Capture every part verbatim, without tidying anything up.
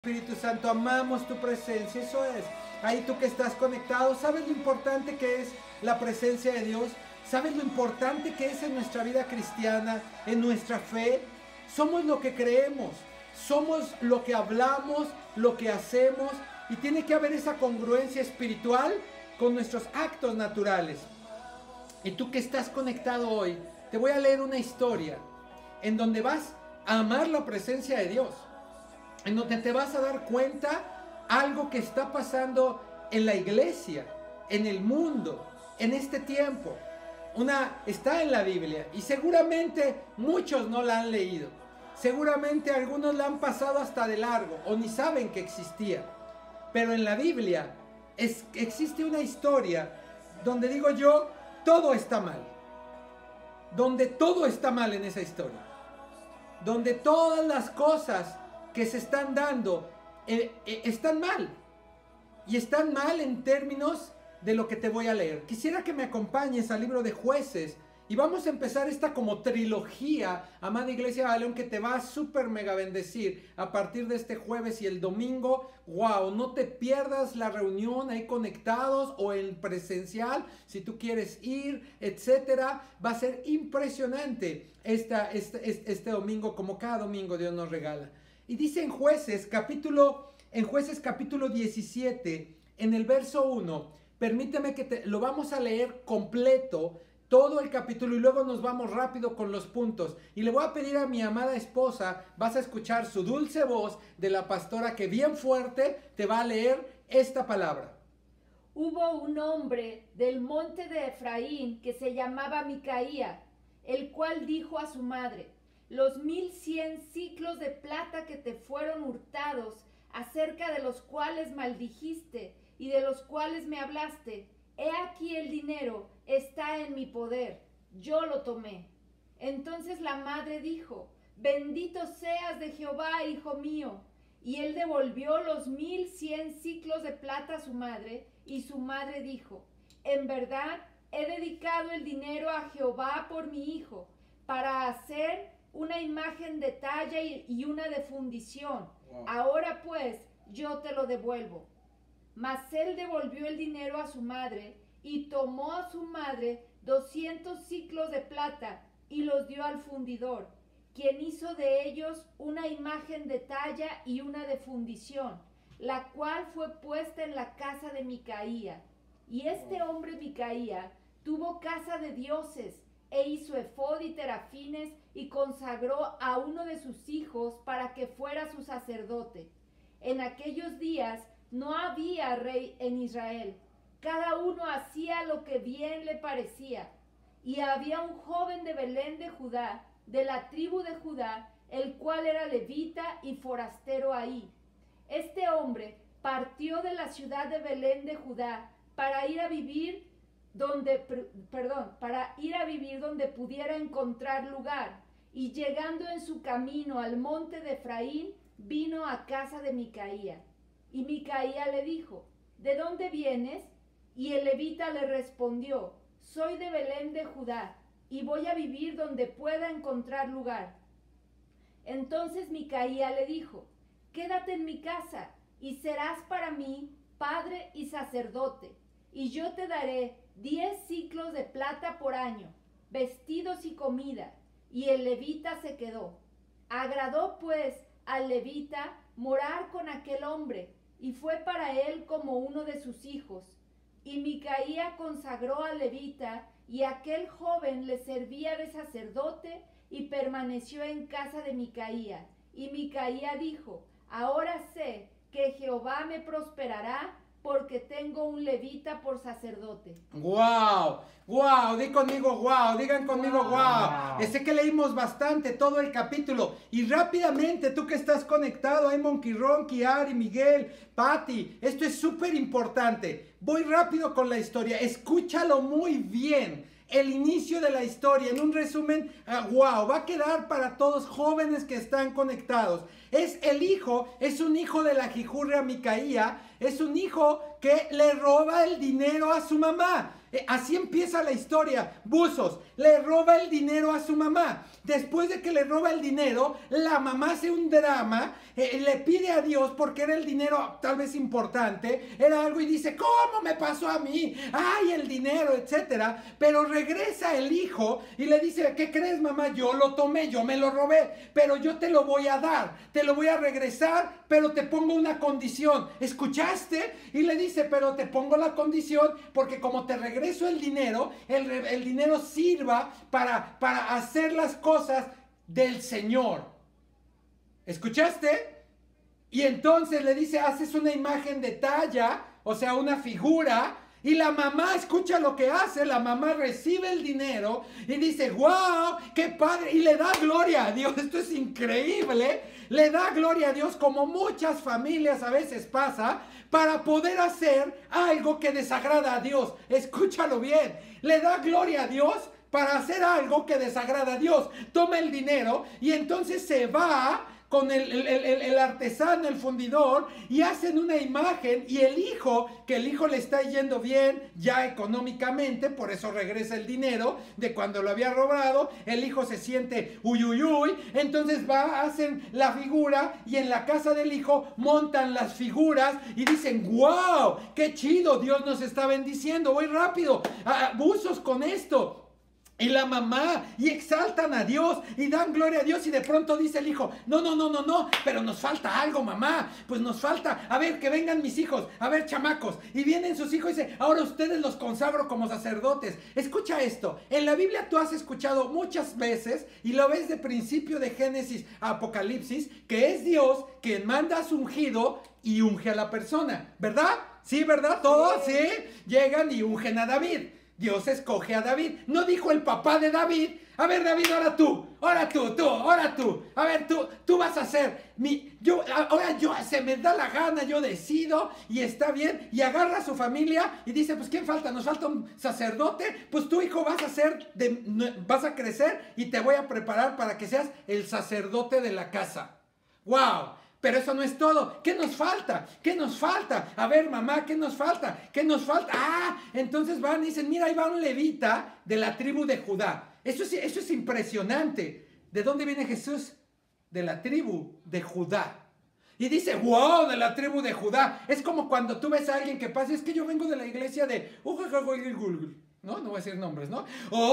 Espíritu Santo, amamos tu presencia, eso es. Ahí tú que estás conectado, ¿sabes lo importante que es la presencia de Dios? ¿Sabes lo importante que es en nuestra vida cristiana, en nuestra fe? Somos lo que creemos, somos lo que hablamos, lo que hacemos, y tiene que haber esa congruencia espiritual con nuestros actos naturales. Y tú que estás conectado hoy, te voy a leer una historia en donde vas a amar la presencia de Dios, en donde te vas a dar cuenta algo que está pasando en la iglesia, en el mundo, en este tiempo. Una está en la Biblia y seguramente muchos no la han leído. Seguramente algunos la han pasado hasta de largo o ni saben que existía. Pero en la Biblia es, existe una historia donde digo yo, todo está mal. Donde todo está mal en esa historia. Donde todas las cosas que se están dando eh, eh, están mal, y están mal en términos de lo que te voy a leer. Quisiera que me acompañes al libro de Jueces y vamos a empezar esta como trilogía, amada Iglesia de León, que te va a súper mega bendecir a partir de este jueves y el domingo. Wow, no te pierdas la reunión ahí conectados o en presencial si tú quieres ir, etcétera. Va a ser impresionante esta, este, este, este domingo, como cada domingo Dios nos regala. Y dice en Jueces capítulo, en Jueces capítulo diecisiete, en el verso uno, permíteme que te, lo vamos a leer completo, todo el capítulo, y luego nos vamos rápido con los puntos. Y le voy a pedir a mi amada esposa, vas a escuchar su dulce voz de la pastora que bien fuerte te va a leer esta palabra. Hubo un hombre del monte de Efraín que se llamaba Micaía, el cual dijo a su madre: los mil cien siclos de plata que te fueron hurtados, acerca de los cuales maldijiste y de los cuales me hablaste, he aquí el dinero está en mi poder, yo lo tomé. Entonces la madre dijo: bendito seas de Jehová, hijo mío. Y él devolvió los mil cien siclos de plata a su madre, y su madre dijo: en verdad he dedicado el dinero a Jehová por mi hijo, para hacer una imagen de talla y una de fundición. Wow. Ahora pues yo te lo devuelvo. Mas él devolvió el dinero a su madre y tomó a su madre doscientos siclos de plata y los dio al fundidor, quien hizo de ellos una imagen de talla y una de fundición, la cual fue puesta en la casa de Micaía. Y este hombre Micaía tuvo casa de dioses, e hizo efod y terafines, y consagró a uno de sus hijos para que fuera su sacerdote. En aquellos días no había rey en Israel, cada uno hacía lo que bien le parecía. Y había un joven de Belén de Judá, de la tribu de Judá, el cual era levita y forastero ahí. Este hombre partió de la ciudad de Belén de Judá para ir a vivir donde, perdón, para ir a vivir donde pudiera encontrar lugar, y llegando en su camino al monte de Efraín, vino a casa de Micaía. Y Micaía le dijo: ¿de dónde vienes? Y el levita le respondió: soy de Belén de Judá, y voy a vivir donde pueda encontrar lugar. Entonces Micaía le dijo: quédate en mi casa, y serás para mí padre y sacerdote, y yo te daré diez siclos de plata por año, vestidos y comida. Y el levita se quedó. Agradó pues al levita morar con aquel hombre, y fue para él como uno de sus hijos. Y Micaía consagró al levita, y aquel joven le servía de sacerdote, y permaneció en casa de Micaía. Y Micaía dijo: ahora sé que Jehová me prosperará, porque tengo un levita por sacerdote. ¡Wow! ¡Wow! Di conmigo wow, digan conmigo wow. wow. Sé que leímos bastante todo el capítulo. Y rápidamente, tú que estás conectado, hay Monkey Ronky, Ari, Miguel, Patti, esto es súper importante. Voy rápido con la historia, escúchalo muy bien. El inicio de la historia, en un resumen, uh, wow, va a quedar para todos jóvenes que están conectados. Es el hijo, es un hijo de la jijurria Micaía, es un hijo que le roba el dinero a su mamá. Eh, así empieza la historia. Buzos le roba el dinero a su mamá. Después de que le roba el dinero, la mamá hace un drama, eh, le pide a Dios porque era el dinero tal vez importante, era algo y dice, ¿cómo me pasó a mí? ¡Ay, el dinero, etcétera! Pero regresa el hijo y le dice, ¿qué crees, mamá? Yo lo tomé, yo me lo robé, pero yo te lo voy a dar, te lo voy a regresar, pero te pongo una condición. ¿Escuchaste? Y le dice, pero te pongo la condición porque como te regreso el dinero, el, el dinero sirva para, para hacer las cosas cosas del Señor. ¿Escuchaste? Y entonces le dice, haces una imagen de talla, o sea, una figura, y la mamá, escucha lo que hace, la mamá recibe el dinero y dice, wow, qué padre, y le da gloria a Dios. Esto es increíble, le da gloria a Dios, como muchas familias a veces pasa, para poder hacer algo que desagrada a Dios. Escúchalo bien, le da gloria a Dios para hacer algo que desagrada a Dios. Toma el dinero y entonces se va con el, el, el, el artesano, el fundidor, y hacen una imagen, y el hijo, que el hijo le está yendo bien ya económicamente, por eso regresa el dinero de cuando lo había robado, el hijo se siente uy, uy, uy, entonces va, hacen la figura, y en la casa del hijo montan las figuras, y dicen, wow, qué chido, Dios nos está bendiciendo, voy rápido, buzos con esto. Y la mamá, y exaltan a Dios, y dan gloria a Dios, y de pronto dice el hijo, no, no, no, no, no, pero nos falta algo, mamá, pues nos falta, a ver, que vengan mis hijos, a ver, chamacos, y vienen sus hijos y dice, ahora ustedes los consagro como sacerdotes. Escucha esto, en la Biblia tú has escuchado muchas veces, y lo ves de principio de Génesis a Apocalipsis, que es Dios quien manda a su ungido y unge a la persona, ¿verdad? Sí, ¿verdad? Todos, sí, llegan y ungen a David. Dios escoge a David. No dijo el papá de David, a ver, David, ahora tú, ahora tú, tú, ahora tú, a ver, tú, tú vas a ser mi, yo, ahora yo, se me da la gana, yo decido, y está bien, y agarra a su familia, y dice, pues, ¿quién falta? Nos falta un sacerdote, pues tu hijo vas a ser, de, vas a crecer, y te voy a preparar para que seas el sacerdote de la casa. ¡Wow! Pero eso no es todo. ¿Qué nos falta? ¿Qué nos falta? A ver, mamá, ¿qué nos falta? ¿Qué nos falta? Ah, entonces van y dicen, mira, ahí va un levita de la tribu de Judá. Eso es, eso es impresionante. ¿De dónde viene Jesús? De la tribu de Judá. Y dice, wow, de la tribu de Judá. Es como cuando tú ves a alguien que pasa, es que yo vengo de la iglesia de... No, no voy a decir nombres, ¿no?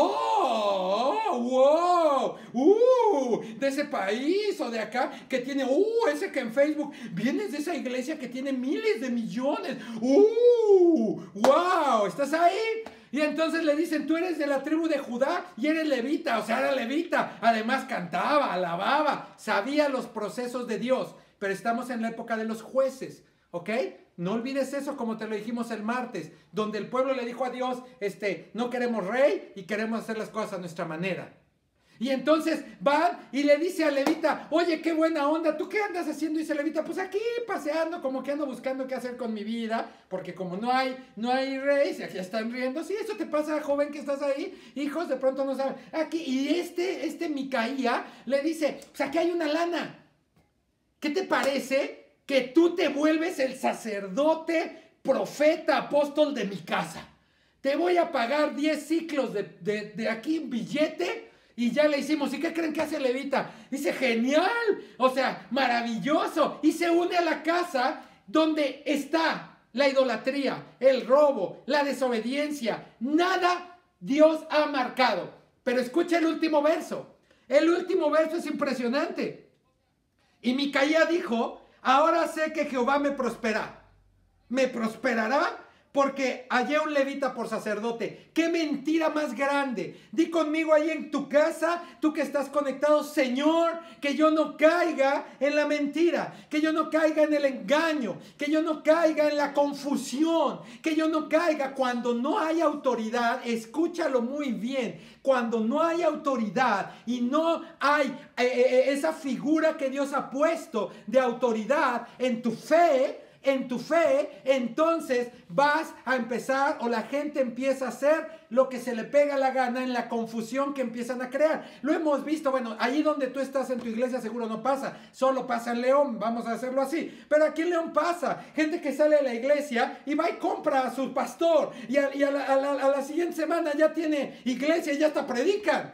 ¡Oh! ¡Wow! ¡Uh! De ese país o de acá que tiene... ¡Uh! Ese que en Facebook vienes de esa iglesia que tiene miles de millones. ¡Uh! ¡Wow! ¿Estás ahí? Y entonces le dicen, tú eres de la tribu de Judá y eres levita, o sea, era levita. Además cantaba, alababa, sabía los procesos de Dios. Pero estamos en la época de los jueces, ¿ok? No olvides eso, como te lo dijimos el martes, donde el pueblo le dijo a Dios, este, no queremos rey y queremos hacer las cosas a nuestra manera. Y entonces van y le dice a Levita, oye, qué buena onda, ¿tú qué andas haciendo? Y dice Levita, pues aquí paseando, como que ando buscando qué hacer con mi vida, porque como no hay, no hay rey, y aquí están riendo, sí, eso te pasa, joven que estás ahí, hijos, de pronto no saben. Aquí, y este, este Micaía le dice, pues aquí hay una lana, ¿qué te parece que tú te vuelves el sacerdote, profeta, apóstol de mi casa? Te voy a pagar diez ciclos de, de, de aquí un billete y ya le hicimos. ¿Y qué creen que hace Levita? Dice, genial, o sea, maravilloso. Y se une a la casa donde está la idolatría, el robo, la desobediencia. Nada Dios ha marcado. Pero escucha el último verso. El último verso es impresionante. Y Micaía dijo, ahora sé que Jehová me prospera. Me prosperará porque hallé un levita por sacerdote. ¡Qué mentira más grande! Di conmigo ahí en tu casa, tú que estás conectado, Señor, que yo no caiga en la mentira, que yo no caiga en el engaño, que yo no caiga en la confusión, que yo no caiga cuando no hay autoridad. Escúchalo muy bien. Cuando no hay autoridad y no hay eh, eh, esa figura que Dios ha puesto de autoridad en tu fe, en tu fe, entonces vas a empezar o la gente empieza a hacer lo que se le pega la gana en la confusión que empiezan a crear. Lo hemos visto, bueno, ahí donde tú estás en tu iglesia seguro no pasa, solo pasa en León, vamos a hacerlo así. Pero aquí en León pasa, gente que sale de la iglesia y va y compra a su pastor y a, y a, la, a, la, a la siguiente semana ya tiene iglesia y ya hasta predican.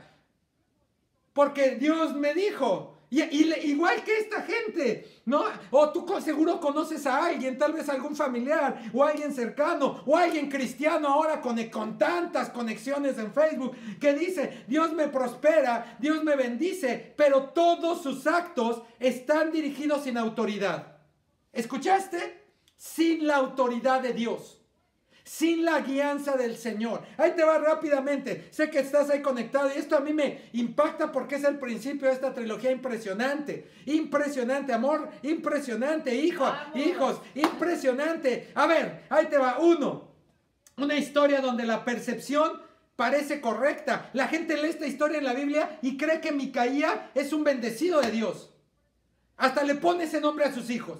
Porque Dios me dijo. Y, y, igual que esta gente, ¿no? O tú seguro conoces a alguien, tal vez algún familiar, o alguien cercano, o alguien cristiano ahora con, con tantas conexiones en Facebook, que dice, Dios me prospera, Dios me bendice, pero todos sus actos están dirigidos sin autoridad. ¿Escuchaste? Sin la autoridad de Dios. Sin la guianza del Señor. Ahí te va rápidamente. Sé que estás ahí conectado y esto a mí me impacta porque es el principio de esta trilogía impresionante. Impresionante, amor, impresionante, hijo, hijos, impresionante. A ver, ahí te va. Uno, una historia donde la percepción parece correcta. La gente lee esta historia en la Biblia y cree que Micaía es un bendecido de Dios. Hasta le pone ese nombre a sus hijos.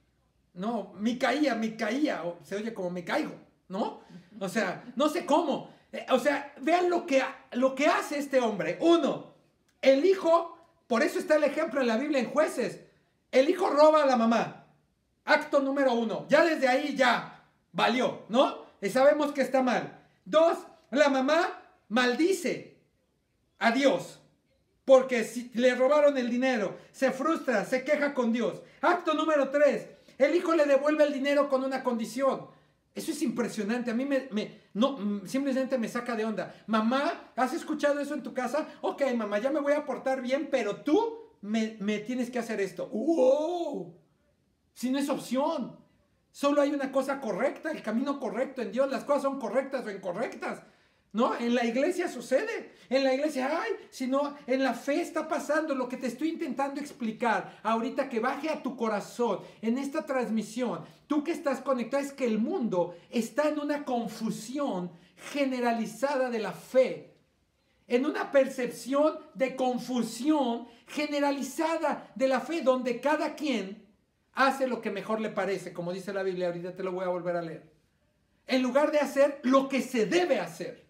No, Micaía, Micaía, se oye como me caigo. ¿No? O sea, no sé cómo. O sea, vean lo que, lo que hace este hombre. Uno, el hijo, por eso está el ejemplo en la Biblia en Jueces. El hijo roba a la mamá. Acto número uno. Ya desde ahí ya valió, ¿no? Y sabemos que está mal. Dos, la mamá maldice a Dios. Porque si le robaron el dinero, se frustra, se queja con Dios. Acto número tres, el hijo le devuelve el dinero con una condición. Eso es impresionante, a mí me, me, no, simplemente me saca de onda. Mamá, ¿has escuchado eso en tu casa? Ok, mamá, ya me voy a portar bien, pero tú me, me tienes que hacer esto. ¡Wow! Si no es opción. Solo hay una cosa correcta, el camino correcto en Dios. Las cosas son correctas o incorrectas. ¿No? En la iglesia sucede. En la iglesia, ay, si no, en la fe está pasando lo que te estoy intentando explicar. Ahorita que baje a tu corazón en esta transmisión, tú que estás conectado, es que el mundo está en una confusión generalizada de la fe. En una percepción de confusión generalizada de la fe, donde cada quien hace lo que mejor le parece, como dice la Biblia, ahorita te lo voy a volver a leer. En lugar de hacer lo que se debe hacer.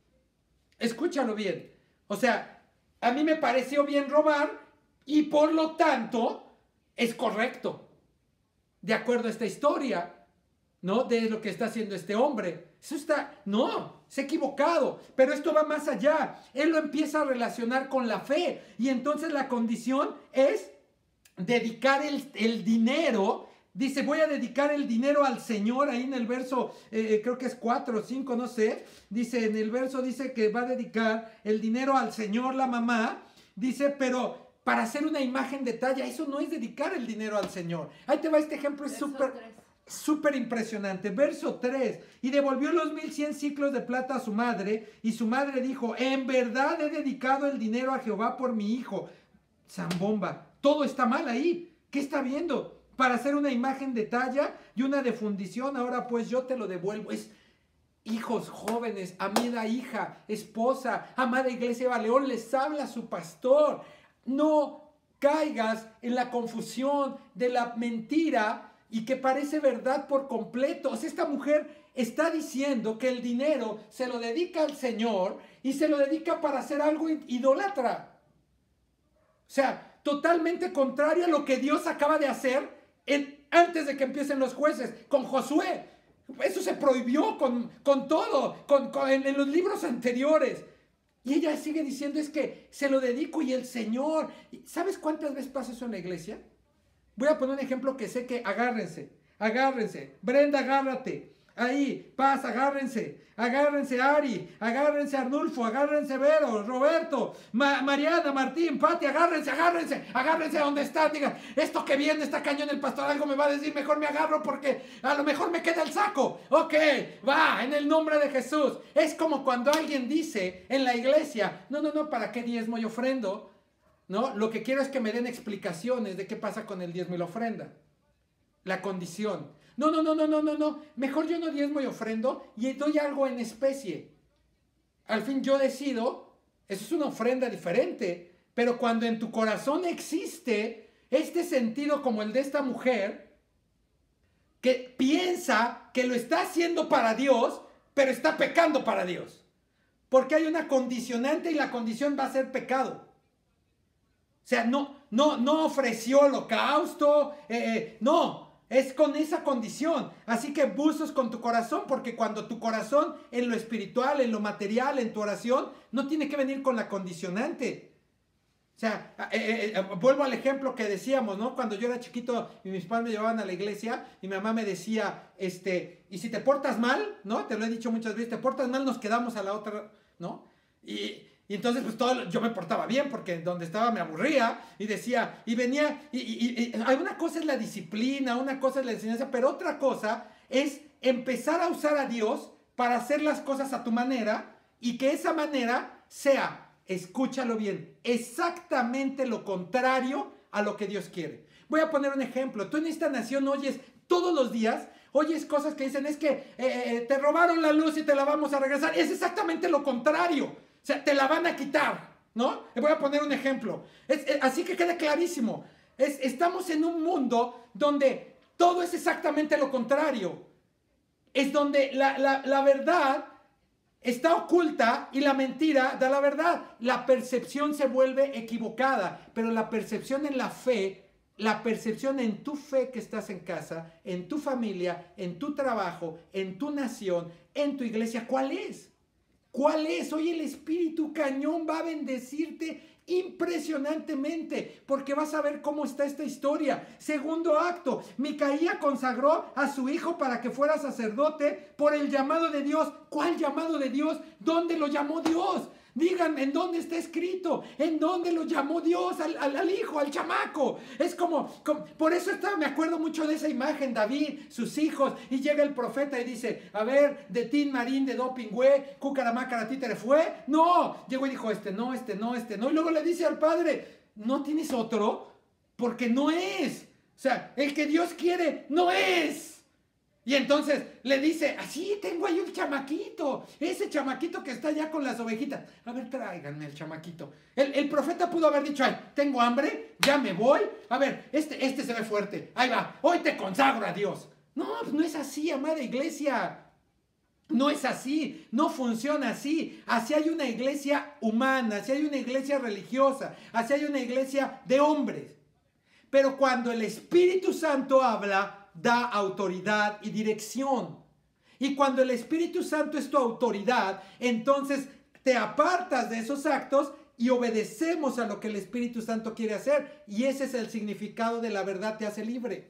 Escúchalo bien. O sea, a mí me pareció bien robar y por lo tanto es correcto. De acuerdo a esta historia, ¿no? De lo que está haciendo este hombre. Eso está, no, se ha equivocado. Pero esto va más allá. Él lo empieza a relacionar con la fe. Y entonces la condición es dedicar el, el dinero. Dice, voy a dedicar el dinero al Señor, ahí en el verso, eh, creo que es cuatro o cinco, no sé. Dice, en el verso dice que va a dedicar el dinero al Señor, la mamá. Dice, pero para hacer una imagen de talla, eso no es dedicar el dinero al Señor. Ahí te va este ejemplo, es súper, súper impresionante. Verso tres, y devolvió los mil cien ciclos de plata a su madre, y su madre dijo, en verdad he dedicado el dinero a Jehová por mi hijo. Zambomba, todo está mal ahí. ¿Qué está viendo? Para hacer una imagen de talla y una de fundición, ahora pues yo te lo devuelvo. Es hijos jóvenes, amada hija, esposa, amada iglesia de León, les habla su pastor. No caigas en la confusión de la mentira y que parece verdad por completo. O sea, esta mujer está diciendo que el dinero se lo dedica al Señor y se lo dedica para hacer algo idólatra. O sea, totalmente contrario a lo que Dios acaba de hacer en, antes de que empiecen los jueces, con Josué. Eso se prohibió con, con todo, con, con, en, en los libros anteriores. Y ella sigue diciendo, es que se lo dedico y el Señor. ¿Sabes cuántas veces pasa eso en la iglesia? Voy a poner un ejemplo que sé que, agárrense, agárrense. Brenda, agárrate. Ahí, Paz, agárrense, agárrense Ari, agárrense Arnulfo, agárrense Vero, Roberto, Ma Mariana, Martín, Pati, agárrense, agárrense, agárrense donde están, digan, esto que viene está cañón, el pastor algo me va a decir, mejor me agarro porque a lo mejor me queda el saco. Ok, va, en el nombre de Jesús. Es como cuando alguien dice en la iglesia, no, no, no, ¿para qué diezmo y ofrendo? No, lo que quiero es que me den explicaciones de qué pasa con el diezmo y la ofrenda. La condición. No, no, no, no, no, no, no. Mejor yo no diezmo y ofrendo y doy algo en especie. Al fin yo decido, eso es una ofrenda diferente, pero cuando en tu corazón existe este sentido como el de esta mujer, que piensa que lo está haciendo para Dios, pero está pecando para Dios. Porque hay una condicionante y la condición va a ser pecado. O sea, no, no, no ofreció holocausto, eh, eh, no, es con esa condición. Así que busques con tu corazón, porque cuando tu corazón en lo espiritual, en lo material, en tu oración, no tiene que venir con la condicionante. O sea, eh, eh, vuelvo al ejemplo que decíamos, ¿no? Cuando yo era chiquito y mis padres me llevaban a la iglesia y mi mamá me decía, este, y si te portas mal, ¿no? Te lo he dicho muchas veces, te portas mal, nos quedamos a la otra, ¿no? Y... Y entonces, pues todo, yo me portaba bien porque donde estaba me aburría y decía, y venía, y, y, y una cosa es la disciplina, una cosa es la enseñanza, pero otra cosa es empezar a usar a Dios para hacer las cosas a tu manera y que esa manera sea, escúchalo bien, exactamente lo contrario a lo que Dios quiere. Voy a poner un ejemplo. Tú en esta nación oyes todos los días, oyes cosas que dicen, es que eh, eh, te robaron la luz y te la vamos a regresar. Es exactamente lo contrario. O sea, te la van a quitar, ¿no? Le voy a poner un ejemplo. Es, es, así que quede clarísimo. Es, estamos en un mundo donde todo es exactamente lo contrario. Es donde la, la, la verdad está oculta y la mentira da la verdad. La percepción se vuelve equivocada, pero la percepción en la fe, la percepción en tu fe que estás en casa, en tu familia, en tu trabajo, en tu nación, en tu iglesia, ¿cuál es? ¿Cuál es? Hoy el Espíritu Cañón va a bendecirte impresionantemente, porque vas a ver cómo está esta historia. Segundo acto, Micaía consagró a su hijo para que fuera sacerdote por el llamado de Dios. ¿Cuál llamado de Dios? ¿Dónde lo llamó Dios? Díganme, ¿en dónde está escrito? ¿En dónde lo llamó Dios al, al, al hijo, al chamaco? Es como, como por eso estaba, me acuerdo mucho de esa imagen, David, sus hijos, y llega el profeta y dice, a ver, de Tin Marín, de Dopingüe, Cucaramácara, Títere fue. No, llegó y dijo, este no, este no, este no. Y luego le dice al padre, ¿no tienes otro? Porque no es. O sea, el que Dios quiere no es. Y entonces le dice, así tengo ahí un chamaquito, ese chamaquito que está allá con las ovejitas. A ver, tráiganme el chamaquito. El, el profeta pudo haber dicho, ay, tengo hambre, ya me voy. A ver, este, este se ve fuerte, ahí va, hoy te consagro a Dios. No, pues no es así, amada iglesia. No es así, no funciona así. Así hay una iglesia humana, así hay una iglesia religiosa, así hay una iglesia de hombres. Pero cuando el Espíritu Santo habla, da autoridad y dirección. Y cuando el Espíritu Santo es tu autoridad, entonces te apartas de esos actos y obedecemos a lo que el Espíritu Santo quiere hacer. Y ese es el significado de la verdad te hace libre.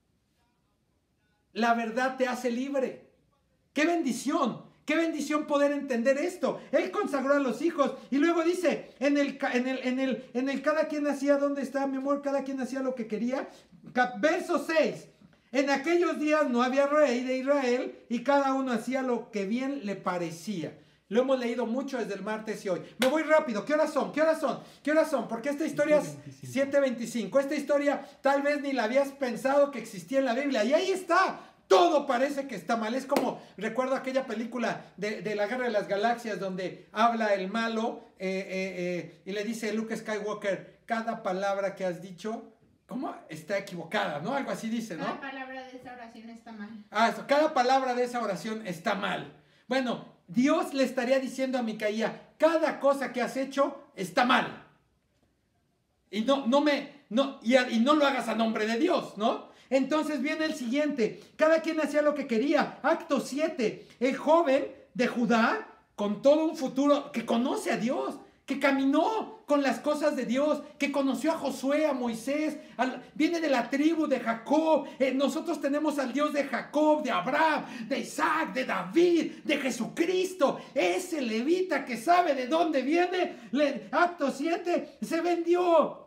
La verdad te hace libre. ¡Qué bendición! ¡Qué bendición poder entender esto! Él consagró a los hijos y luego dice, en el, en el, en el, en el cada quien hacía, ¿dónde está mi amor? Cada quien hacía lo que quería. Verso seis. En aquellos días no había rey de Israel y cada uno hacía lo que bien le parecía. Lo hemos leído mucho desde el martes y hoy. Me voy rápido. ¿Qué horas son? ¿Qué horas son? ¿Qué horas son? Porque esta historia es siete veinticinco. Esta historia tal vez ni la habías pensado que existía en la Biblia. Y ahí está. Todo parece que está mal. Es como, recuerdo aquella película de, de la Guerra de las Galaxias donde habla el malo eh, eh, eh, y le dice a Luke Skywalker, cada palabra que has dicho, ¿cómo? Está equivocada, ¿no? Algo así dice, ¿no? Cada palabra de esa oración está mal. Ah, eso, cada palabra de esa oración está mal. Bueno, Dios le estaría diciendo a Micaía, cada cosa que has hecho está mal. Y no, no me, no, y, y no lo hagas a nombre de Dios, ¿no? Entonces viene el siguiente, cada quien hacía lo que quería. Acto siete, el joven de Judá, con todo un futuro, que conoce a Dios, que caminó con las cosas de Dios, que conoció a Josué, a Moisés, al, viene de la tribu de Jacob. Eh, nosotros tenemos al Dios de Jacob, de Abraham, de Isaac, de David, de Jesucristo. Ese levita que sabe de dónde viene, le, acto siete, se vendió.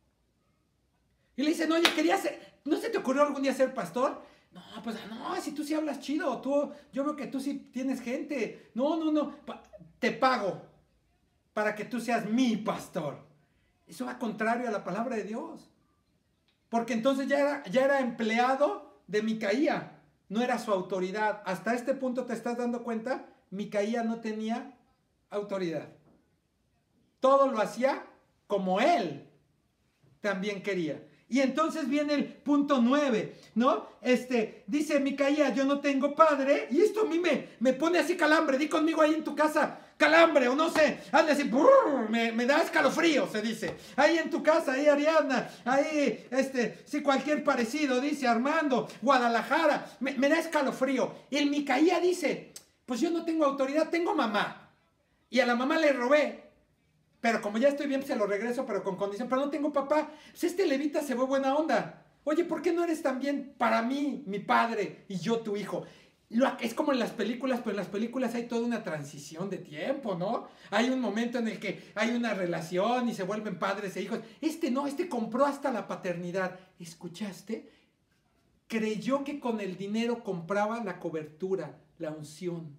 Y le dicen, oye, quería ser, ¿no se te ocurrió algún día ser pastor? No, pues no, si tú sí hablas chido, tú, yo veo que tú sí tienes gente. No, no, no, te pago para que tú seas mi pastor. Eso va contrario a la palabra de Dios. Porque entonces ya era, ya era empleado de Micaía, no era su autoridad. Hasta este punto te estás dando cuenta, Micaía no tenía autoridad. Todo lo hacía como él también quería. Y entonces viene el punto nueve, ¿no? Este, dice Micaía, yo no tengo padre. Y esto a mí me, me pone así calambre. Di conmigo ahí en tu casa, calambre, o no sé. Hazle así, brrr, me, me da escalofrío, se dice. Ahí en tu casa, ahí Ariadna, ahí, este, sí, cualquier parecido, dice Armando, Guadalajara. Me, me da escalofrío. Y el Micaía dice, pues yo no tengo autoridad, tengo mamá. Y a la mamá le robé. Pero como ya estoy bien, se lo regreso, pero con condición. Pero no tengo papá. Pues este levita se ve buena onda. Oye, ¿por qué no eres también para mí, mi padre, y yo tu hijo? Lo, es como en las películas, pero en las películas hay toda una transición de tiempo, ¿no? Hay un momento en el que hay una relación y se vuelven padres e hijos. Este no, este compró hasta la paternidad. ¿Escuchaste? Creyó que con el dinero compraba la cobertura, la unción,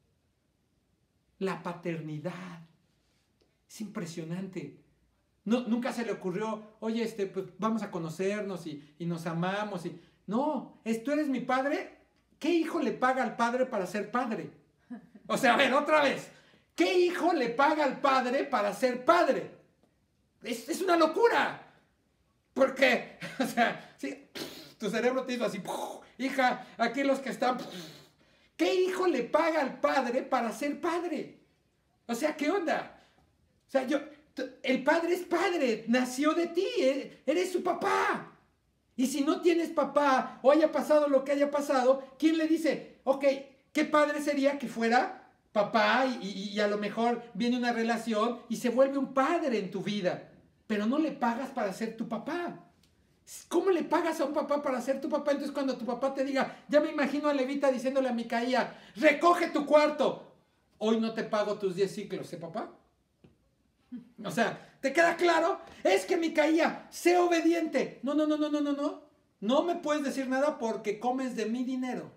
la paternidad. Es impresionante. No, nunca se le ocurrió, oye, este, pues vamos a conocernos y, y nos amamos. Y... No, es, tú eres mi padre. ¿Qué hijo le paga al padre para ser padre? O sea, a ver, otra vez. ¿Qué hijo le paga al padre para ser padre? Es, es una locura. Porque, o sea, sí, tu cerebro te hizo así, hija, aquí los que están... ¿Qué hijo le paga al padre para ser padre? O sea, ¿qué onda? O sea, yo, el padre es padre, nació de ti, eres su papá. Y si no tienes papá, o haya pasado lo que haya pasado, ¿quién le dice, ok, qué padre sería que fuera papá y, y, y a lo mejor viene una relación y se vuelve un padre en tu vida, pero no le pagas para ser tu papá? ¿Cómo le pagas a un papá para ser tu papá? Entonces cuando tu papá te diga, ya me imagino a Levita diciéndole a Micaía, recoge tu cuarto, hoy no te pago tus diez ciclos, ¿eh, papá? O sea, ¿te queda claro? Es que Micaía, sé obediente. No, no, no, no, no, no, no. No me puedes decir nada porque comes de mi dinero.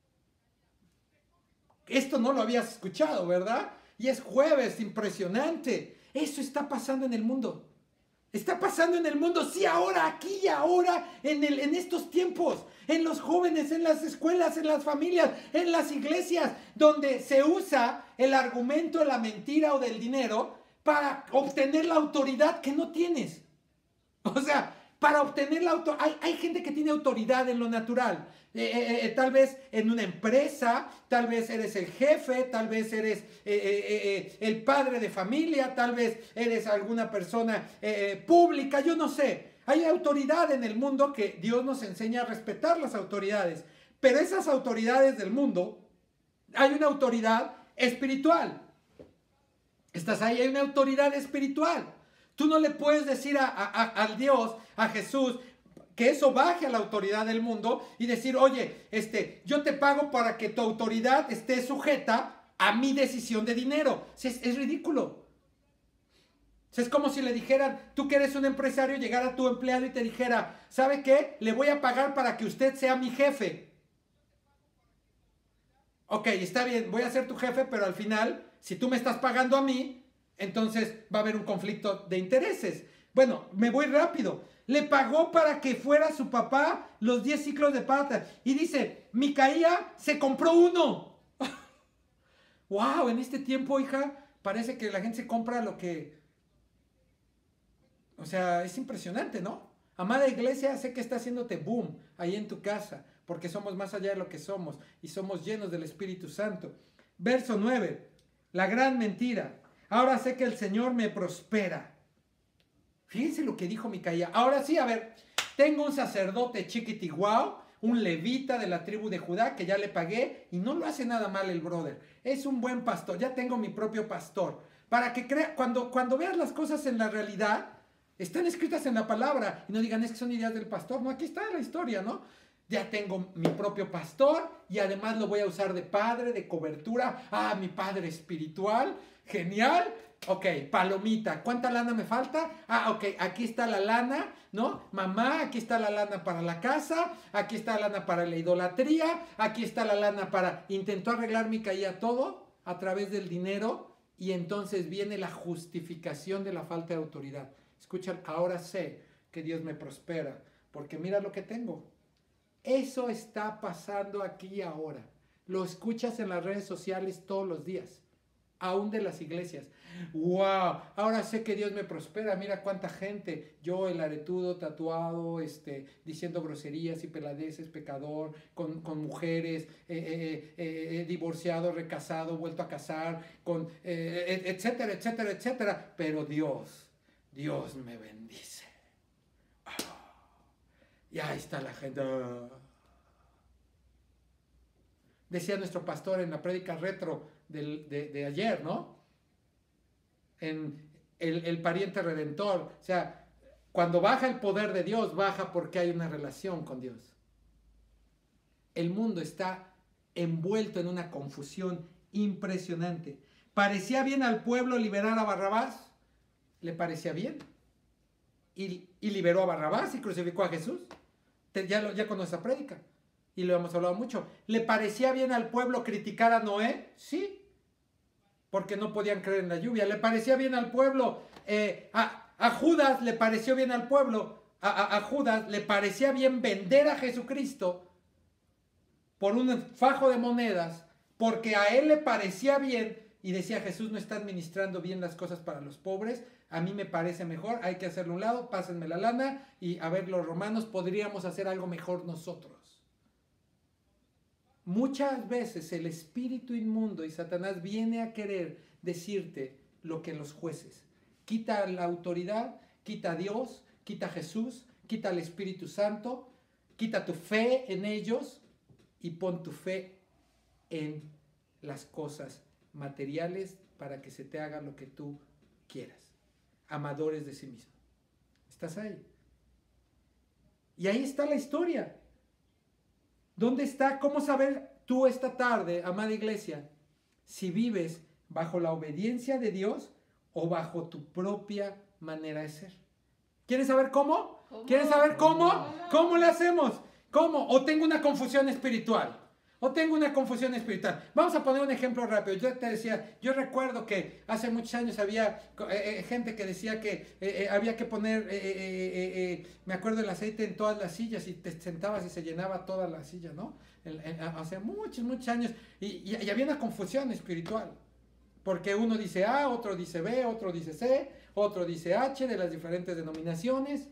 Esto no lo habías escuchado, ¿verdad? Y es jueves, impresionante. Eso está pasando en el mundo. Está pasando en el mundo, sí, ahora, aquí y ahora, en, el, en estos tiempos. En los jóvenes, en las escuelas, en las familias, en las iglesias, donde se usa el argumento de la mentira o del dinero para obtener la autoridad que no tienes. O sea, para obtener la autoridad, hay, hay gente que tiene autoridad en lo natural. Eh, eh, eh, tal vez en una empresa, tal vez eres el jefe, tal vez eres eh, eh, eh, el padre de familia, tal vez eres alguna persona eh, eh, pública, yo no sé. Hay autoridad en el mundo que Dios nos enseña a respetar las autoridades. Pero esas autoridades del mundo, hay una autoridad espiritual. Estás ahí, hay una autoridad espiritual. Tú no le puedes decir a, a, a, al Dios, a Jesús, que eso baje a la autoridad del mundo y decir, oye, este, yo te pago para que tu autoridad esté sujeta a mi decisión de dinero. Es, es ridículo. Es como si le dijeran, tú que eres un empresario, llegara tu empleado y te dijera, ¿sabe qué? Le voy a pagar para que usted sea mi jefe. Ok, está bien, voy a ser tu jefe, pero al final, si tú me estás pagando a mí, entonces va a haber un conflicto de intereses. Bueno, me voy rápido. Le pagó para que fuera su papá los diez ciclos de plata. Y dice, Micaía se compró uno. Wow, en este tiempo, hija, parece que la gente se compra lo que... O sea, es impresionante, ¿no? Amada iglesia, sé que está haciéndote boom ahí en tu casa, porque somos más allá de lo que somos y somos llenos del Espíritu Santo. Verso nueve, la gran mentira. Ahora sé que el Señor me prospera. Fíjense lo que dijo Micaía. Ahora sí, a ver, tengo un sacerdote chiquitiguao, un levita de la tribu de Judá que ya le pagué y no lo hace nada mal el brother. Es un buen pastor, ya tengo mi propio pastor. Para que crea, cuando, cuando veas las cosas en la realidad, están escritas en la palabra y no digan es que son ideas del pastor. No, aquí está la historia, ¿no? Ya tengo mi propio pastor y además lo voy a usar de padre, de cobertura. Ah, mi padre espiritual, genial. Ok, palomita, ¿cuánta lana me falta? Ah, ok, aquí está la lana, ¿no? Mamá, aquí está la lana para la casa, aquí está la lana para la idolatría, aquí está la lana para... Intentó arreglar Micaía todo a través del dinero y entonces viene la justificación de la falta de autoridad. Escuchan, ahora sé que Dios me prospera, porque mira lo que tengo. Eso está pasando aquí y ahora. Lo escuchas en las redes sociales todos los días. aún de las iglesias. ¡Wow! Ahora sé que Dios me prospera. Mira cuánta gente. Yo, el aretudo, tatuado, este, diciendo groserías y peladeces, pecador, con, con mujeres, eh, eh, eh, divorciado, recasado, vuelto a casar, con, eh, etcétera, etcétera, etcétera. Pero Dios, Dios me bendice. Y ahí está la gente. Decía nuestro pastor en la prédica retro del, de, de ayer, ¿no? En el, el pariente redentor. O sea, cuando baja el poder de Dios, baja porque hay una relación con Dios. El mundo está envuelto en una confusión impresionante. ¿Parecía bien al pueblo liberar a Barrabás? ¿Le parecía bien? Y, y liberó a Barrabás y crucificó a Jesús. Te, ya, lo, ya conoce esa prédica. Y lo hemos hablado mucho. ¿Le parecía bien al pueblo criticar a Noé? Sí. Porque no podían creer en la lluvia. ¿Le parecía bien al pueblo? Eh, a, a Judas le pareció bien al pueblo. A, a, a Judas le parecía bien vender a Jesucristo por un fajo de monedas. Porque a él le parecía bien. Y decía, Jesús no está administrando bien las cosas para los pobres. A mí me parece mejor. Hay que hacerlo a un lado. Pásenme la lana. Y a ver, los romanos podríamos hacer algo mejor nosotros. Muchas veces el espíritu inmundo y Satanás viene a querer decirte lo que los jueces. Quita la autoridad, quita a Dios, quita a Jesús, quita al Espíritu Santo, quita tu fe en ellos y pon tu fe en las cosas materiales para que se te haga lo que tú quieras. Amadores de sí mismo. ¿Estás ahí? Y ahí está la historia. ¿Dónde está? ¿Cómo saber tú esta tarde, amada iglesia, si vives bajo la obediencia de Dios o bajo tu propia manera de ser? ¿Quieres saber cómo? ¿Cómo? ¿Quieres saber cómo? ¿Cómo? ¿Cómo le hacemos? ¿Cómo? O tengo una confusión espiritual. O tengo una confusión espiritual. Vamos a poner un ejemplo rápido. Yo te decía, yo recuerdo que hace muchos años había eh, eh, gente que decía que eh, eh, había que poner, eh, eh, eh, eh, me acuerdo, el aceite en todas las sillas y te sentabas y se llenaba toda la silla, ¿no? En, en, hace muchos, muchos años. Y, y, y había una confusión espiritual. Porque uno dice A, otro dice B, otro dice C, otro dice H, de las diferentes denominaciones.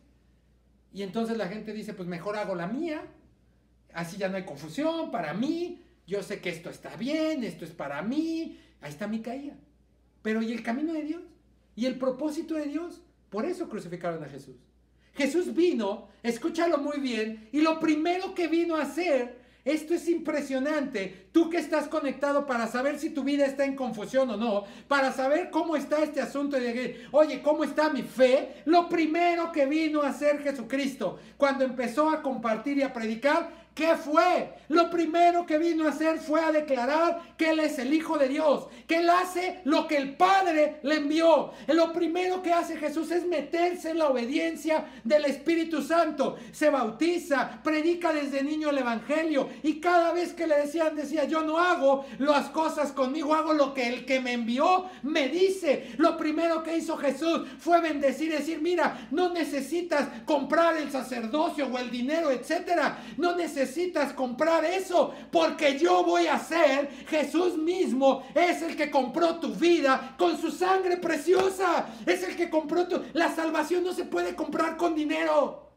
Y entonces la gente dice, pues mejor hago la mía. Así ya no hay confusión, para mí, yo sé que esto está bien, esto es para mí, ahí está Micaía. Pero ¿y el camino de Dios? ¿Y el propósito de Dios? Por eso crucificaron a Jesús. Jesús vino, escúchalo muy bien, y lo primero que vino a hacer, esto es impresionante, tú que estás conectado para saber si tu vida está en confusión o no, para saber cómo está este asunto de que, oye, ¿cómo está mi fe? Lo primero que vino a hacer Jesucristo, cuando empezó a compartir y a predicar, ¿qué fue? Lo primero que vino a hacer fue a declarar que Él es el Hijo de Dios, que Él hace lo que el Padre le envió. Lo primero que hace Jesús es meterse en la obediencia del Espíritu Santo. Se bautiza, predica desde niño el Evangelio y cada vez que le decían, decía, yo no hago las cosas conmigo, hago lo que el que me envió me dice. Lo primero que hizo Jesús fue bendecir y decir, mira, no necesitas comprar el sacerdocio o el dinero, etcétera. No necesitas Necesitas comprar eso, porque yo voy a ser, Jesús mismo es el que compró tu vida con su sangre preciosa, es el que compró tu, la salvación no se puede comprar con dinero.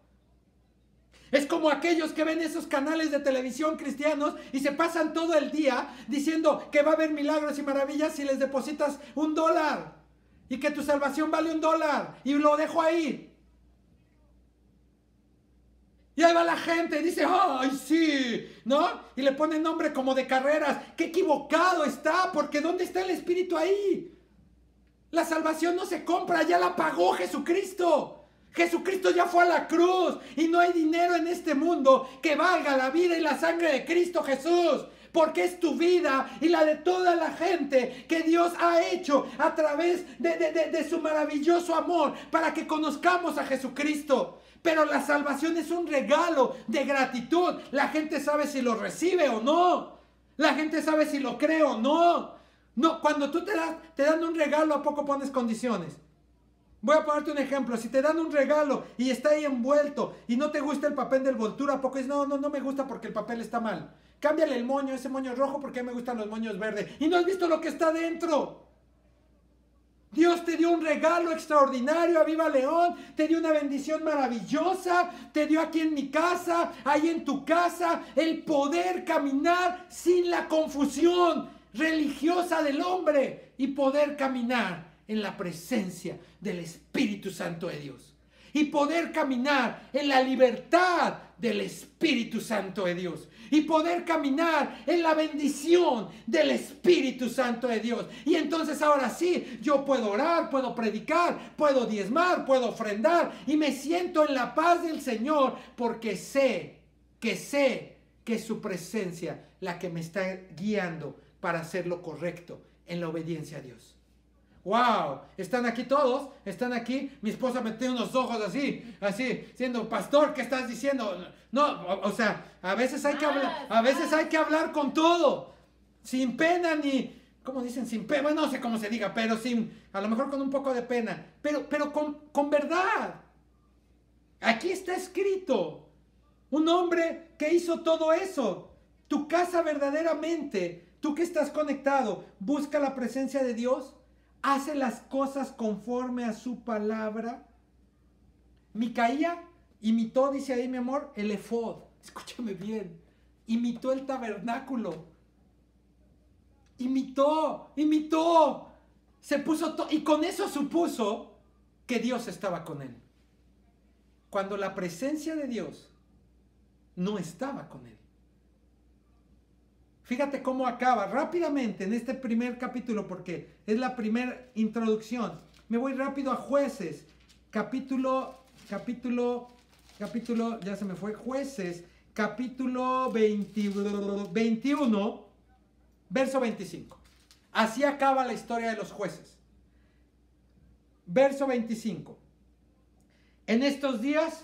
Es como aquellos que ven esos canales de televisión cristianos y se pasan todo el día diciendo que va a haber milagros y maravillas si les depositas un dólar y que tu salvación vale un dólar y lo dejo ahí. Y ahí va la gente y dice, ¡ay, sí! ¿No? Y le ponen nombre como de carreras. ¡Qué equivocado está! Porque ¿dónde está el Espíritu ahí? La salvación no se compra, ya la pagó Jesucristo. Jesucristo ya fue a la cruz y no hay dinero en este mundo que valga la vida y la sangre de Cristo Jesús. Porque es tu vida y la de toda la gente que Dios ha hecho a través de, de, de, de su maravilloso amor para que conozcamos a Jesucristo. Pero la salvación es un regalo de gratitud. La gente sabe si lo recibe o no. La gente sabe si lo cree o no. No, cuando tú te, das, te dan un regalo, ¿a poco pones condiciones? Voy a ponerte un ejemplo. Si te dan un regalo y está ahí envuelto y no te gusta el papel de envoltura, ¿a poco dices, no, no, no me gusta porque el papel está mal? Cámbiale el moño, ese moño rojo, porque a mí me gustan los moños verdes. Y no has visto lo que está dentro. Dios te dio un regalo extraordinario a Viva León, te dio una bendición maravillosa, te dio aquí en mi casa, ahí en tu casa, el poder caminar sin la confusión religiosa del hombre y poder caminar en la presencia del Espíritu Santo de Dios. Y poder caminar en la libertad del Espíritu Santo de Dios. Y poder caminar en la bendición del Espíritu Santo de Dios. Y entonces ahora sí, yo puedo orar, puedo predicar, puedo diezmar, puedo ofrendar. Y me siento en la paz del Señor porque sé, que sé que es su presencia la que me está guiando para hacer lo correcto en la obediencia a Dios. ¡Wow! ¿Están aquí todos? ¿Están aquí? Mi esposa me tiene unos ojos así, así, siendo pastor, ¿qué estás diciendo? No, o, o sea, a veces hay que hablar, a veces hay que hablar con todo, sin pena ni, ¿cómo dicen? Sin pena, bueno, no sé cómo se diga, pero sin, a lo mejor con un poco de pena, pero, pero con, con verdad. Aquí está escrito, un hombre que hizo todo eso. Tu casa verdaderamente, tú que estás conectado, busca la presencia de Dios. Hace las cosas conforme a su palabra. Micaía imitó, dice ahí mi amor, el efod. Escúchame bien. Imitó el tabernáculo. Imitó, imitó. Se puso todo. Y con eso supuso que Dios estaba con él. Cuando la presencia de Dios no estaba con él. Fíjate cómo acaba rápidamente en este primer capítulo, porque es la primera introducción. Me voy rápido a Jueces, capítulo, capítulo, capítulo, ya se me fue, Jueces, capítulo veintiuno, verso veinticinco. Así acaba la historia de los jueces. Verso veinticinco. En estos días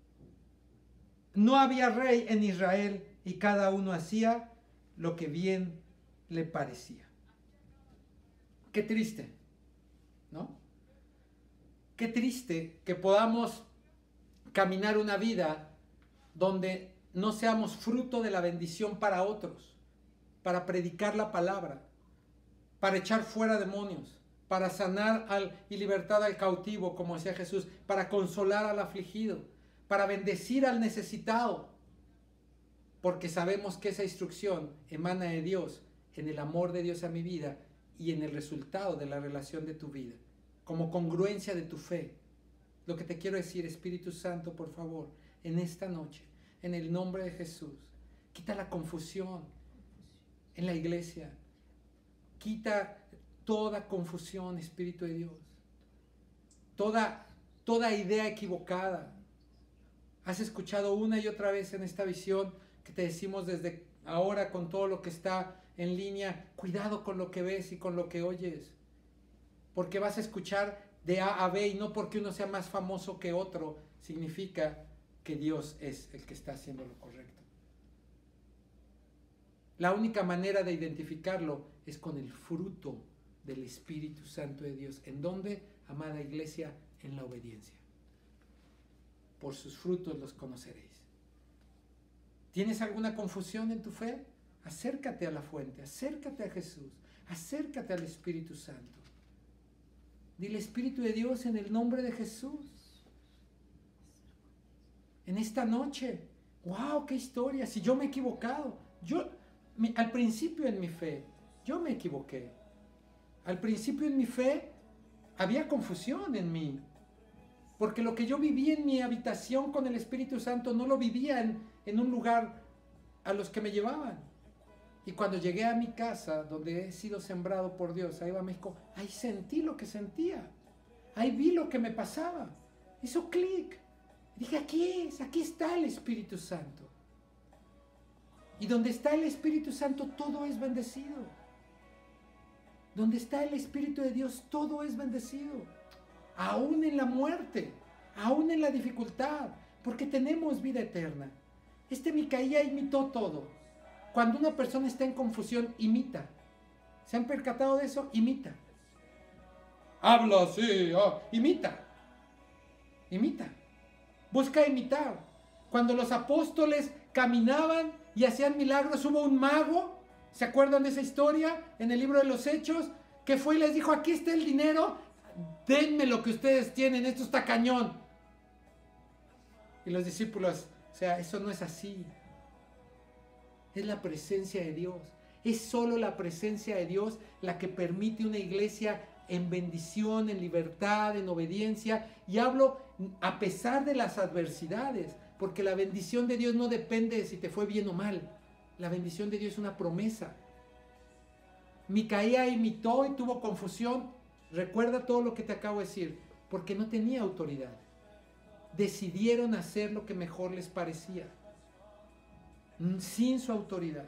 no había rey en Israel y cada uno hacía lo que bien le parecía. Qué triste, ¿no? Qué triste que podamos caminar una vida donde no seamos fruto de la bendición para otros, para predicar la palabra, para echar fuera demonios, para sanar al, y libertad al cautivo, como decía Jesús, para consolar al afligido, para bendecir al necesitado. Porque sabemos que esa instrucción emana de Dios, en el amor de Dios a mi vida y en el resultado de la relación de tu vida, como congruencia de tu fe. Lo que te quiero decir, Espíritu Santo, por favor, en esta noche, en el nombre de Jesús, quita la confusión en la iglesia. Quita toda confusión, Espíritu de Dios. Toda, toda idea equivocada. Has escuchado una y otra vez en esta visión que te decimos desde ahora con todo lo que está en línea, cuidado con lo que ves y con lo que oyes, porque vas a escuchar de A a B y no porque uno sea más famoso que otro, significa que Dios es el que está haciendo lo correcto. La única manera de identificarlo es con el fruto del Espíritu Santo de Dios. ¿En dónde, amada iglesia? En la obediencia. Por sus frutos los conoceréis. ¿Tienes alguna confusión en tu fe? Acércate a la fuente, acércate a Jesús, acércate al Espíritu Santo. Dile, Espíritu de Dios, en el nombre de Jesús. En esta noche, wow, qué historia, si yo me he equivocado. Yo, mi, al principio en mi fe, yo me equivoqué. Al principio en mi fe, había confusión en mí. Porque lo que yo vivía en mi habitación con el Espíritu Santo no lo vivía en, en un lugar a los que me llevaban. Y cuando llegué a mi casa, donde he sido sembrado por Dios, ahí va México, ahí sentí lo que sentía. Ahí vi lo que me pasaba. Hizo clic. Dije, aquí es, aquí está el Espíritu Santo. Y donde está el Espíritu Santo, todo es bendecido. Donde está el Espíritu de Dios, todo es bendecido. Aún en la muerte, aún en la dificultad, porque tenemos vida eterna. Este Micaía imitó todo. Cuando una persona está en confusión, imita. ¿Se han percatado de eso? Imita. Habla así, oh, imita. Imita. Busca imitar. Cuando los apóstoles caminaban y hacían milagros, hubo un mago, ¿se acuerdan de esa historia en el libro de los Hechos? Que fue y les dijo, aquí está el dinero, denme lo que ustedes tienen, esto está cañón. Y los discípulos, o sea, eso no es así. Es la presencia de Dios. Es solo la presencia de Dios la que permite una iglesia en bendición, en libertad, en obediencia. Y hablo a pesar de las adversidades, porque la bendición de Dios no depende de si te fue bien o mal. La bendición de Dios es una promesa. Micaía imitó y tuvo confusión. Recuerda todo lo que te acabo de decir, porque no tenía autoridad. Decidieron hacer lo que mejor les parecía, sin su autoridad.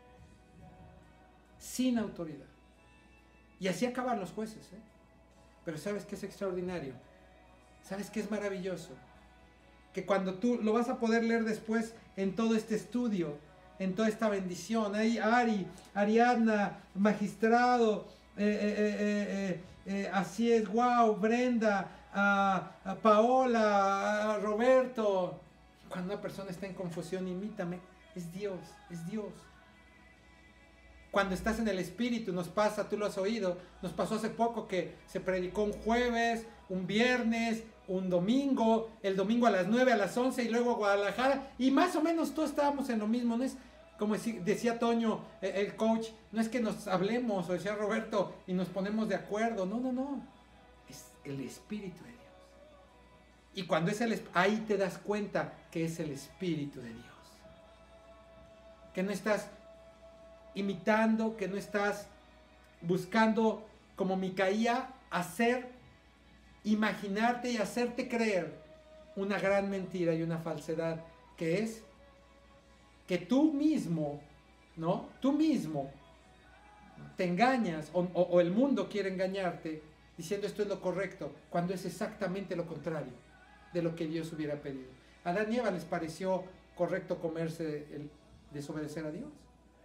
Sin autoridad. Y así acaban los jueces, ¿eh? Pero ¿sabes qué es extraordinario? ¿Sabes qué es maravilloso? Que cuando tú lo vas a poder leer después en todo este estudio, en toda esta bendición, ahí Ari, Ariadna, magistrado, eh, eh, eh, eh, eh, así es, wow, Brenda, a, a Paola, a Roberto. Cuando una persona está en confusión, imítame, es Dios, es Dios. Cuando estás en el Espíritu, nos pasa, tú lo has oído, nos pasó hace poco que se predicó un jueves, un viernes, un domingo, el domingo a las nueve, a las once y luego a Guadalajara, y más o menos todos estábamos en lo mismo, no es como decía Toño, el coach, no es que nos hablemos, o decía Roberto, y nos ponemos de acuerdo, no, no, no, es el Espíritu de Dios. Y cuando es el, ahí te das cuenta que es el Espíritu de Dios, que no estás imitando, que no estás buscando como Micaía hacer, imaginarte y hacerte creer una gran mentira y una falsedad, que es que tú mismo, ¿no? Tú mismo te engañas o, o, o el mundo quiere engañarte diciendo esto es lo correcto, cuando es exactamente lo contrario de lo que Dios hubiera pedido. A Adán y Eva les pareció correcto comerse el desobedecer a Dios.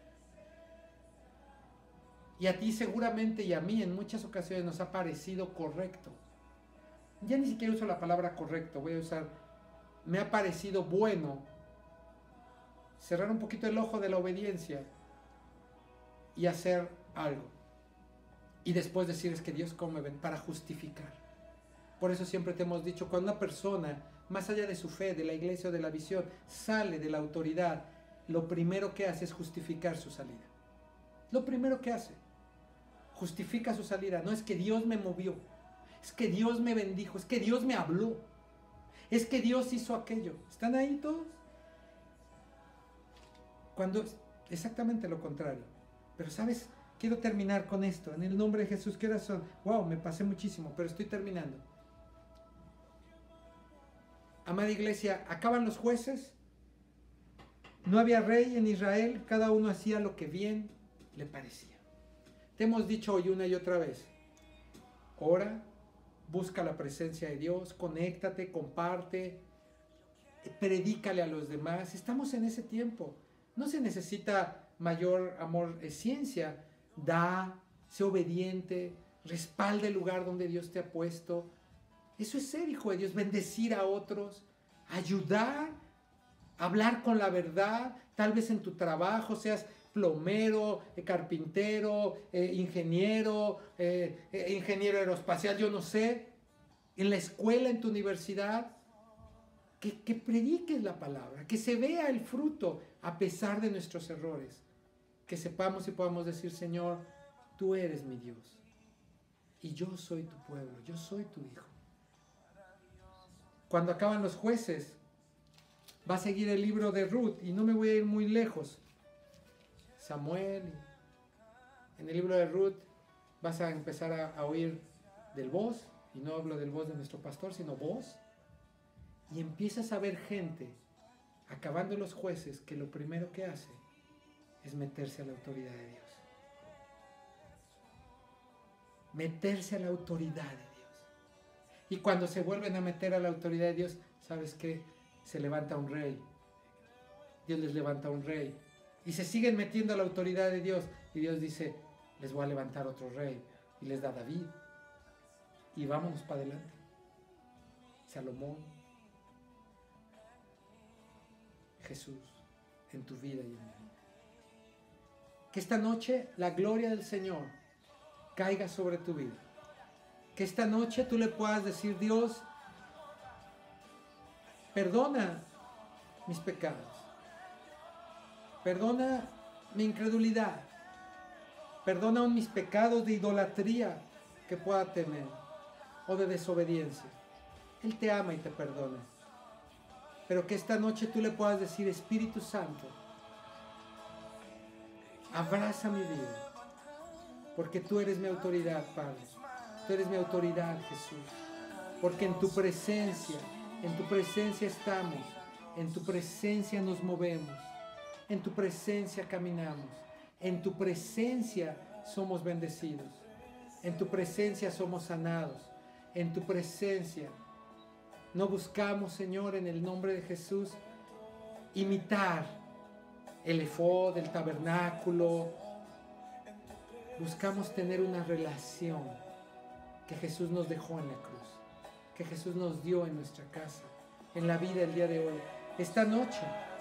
Y a ti seguramente y a mí en muchas ocasiones nos ha parecido correcto. Ya ni siquiera uso la palabra correcto, voy a usar, me ha parecido bueno cerrar un poquito el ojo de la obediencia y hacer algo. Y después decir es que Dios come, ven, para justificar. Por eso siempre te hemos dicho, cuando una persona, más allá de su fe, de la iglesia o de la visión, sale de la autoridad, lo primero que hace es justificar su salida. Lo primero que hace. Justifica su salida. No es que Dios me movió, es que Dios me bendijo, es que Dios me habló, es que Dios hizo aquello. ¿Están ahí todos? Cuando es exactamente lo contrario. Pero sabes, quiero terminar con esto. En el nombre de Jesús, ¿qué horas son? Wow, me pasé muchísimo, pero estoy terminando. Amada iglesia, acaban los jueces. No había rey en Israel, cada uno hacía lo que bien le parecía. Te hemos dicho hoy una y otra vez, ora, busca la presencia de Dios, conéctate, comparte, predícale a los demás. Estamos en ese tiempo. No se necesita mayor amor, es ciencia. Da, sé obediente, respalda el lugar donde Dios te ha puesto. Eso es ser hijo de Dios, bendecir a otros, ayudar, hablar con la verdad, tal vez en tu trabajo seas plomero, eh, carpintero, eh, ingeniero, eh, eh, ingeniero aeroespacial, yo no sé, en la escuela, en tu universidad, que, que prediques la palabra, que se vea el fruto a pesar de nuestros errores, que sepamos y podamos decir, Señor, tú eres mi Dios y yo soy tu pueblo, yo soy tu hijo. Cuando acaban los jueces, va a seguir el libro de Ruth y no me voy a ir muy lejos. Samuel, en el libro de Ruth vas a empezar a, a oír del voz, y no hablo del voz de nuestro pastor, sino voz, y empiezas a ver gente, acabando los jueces, que lo primero que hace es meterse a la autoridad de Dios. Meterse a la autoridad de Dios. Y cuando se vuelven a meter a la autoridad de Dios, ¿sabes qué? Se levanta un rey. Dios les levanta un rey. Y se siguen metiendo a la autoridad de Dios. Y Dios dice, les voy a levantar otro rey. Y les da a David. Y vámonos para adelante. Salomón. Jesús, en tu vida y en mi vida. Que esta noche la gloria del Señor caiga sobre tu vida. Que esta noche tú le puedas decir: Dios, perdona mis pecados. Perdona mi incredulidad. Perdona aún mis pecados de idolatría que pueda tener o de desobediencia. Él te ama y te perdona. Pero que esta noche tú le puedas decir: Espíritu Santo, abraza mi vida, porque tú eres mi autoridad, Padre. Tú eres mi autoridad, Jesús. Porque en tu presencia, en tu presencia estamos, en tu presencia nos movemos, en tu presencia caminamos, en tu presencia somos bendecidos, en tu presencia somos sanados, en tu presencia no buscamos, Señor, en el nombre de Jesús, imitar el efod, el tabernáculo. Buscamos tener una relación que Jesús nos dejó en la cruz, que Jesús nos dio en nuestra casa, en la vida el día de hoy. Esta noche